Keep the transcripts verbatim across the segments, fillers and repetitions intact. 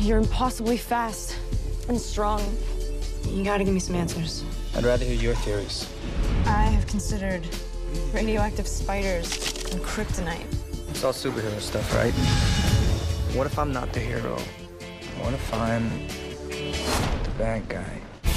You're impossibly fast and strong. You gotta give me some answers. I'd rather hear your theories. I have considered radioactive spiders and kryptonite. It's all superhero stuff, right? What if I'm not the hero? What if I'm the bad guy?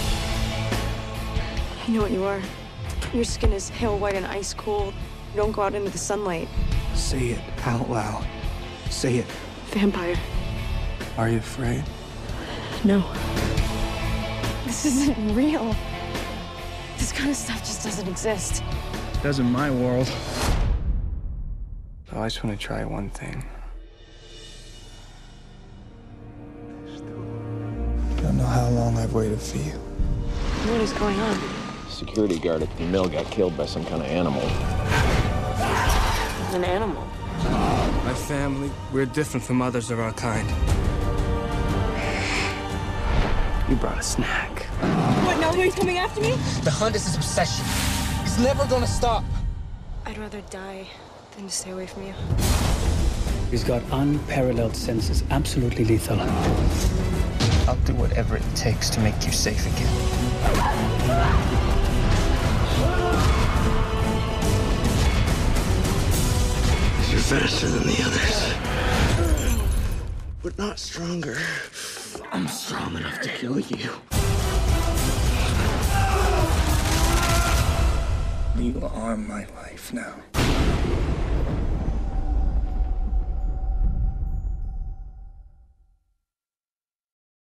I know what you are. Your skin is pale white and ice cold. You don't go out into the sunlight. Say it out loud. Say it. Vampire. Are you afraid? No. This isn't real. This kind of stuff just doesn't exist. It does in my world. I just want to try one thing. I don't know how long I've waited for you. What is going on? Security guard at the mill got killed by some kind of animal. An animal? My family, we're different from others of our kind. You brought a snack. What, now he's coming after me? The hunt is his obsession. He's never gonna stop. I'd rather die than to stay away from you. He's got unparalleled senses, absolutely lethal. I'll do whatever it takes to make you safe again. You're faster than the others, but not stronger. I'm strong enough to kill you. You are my life now.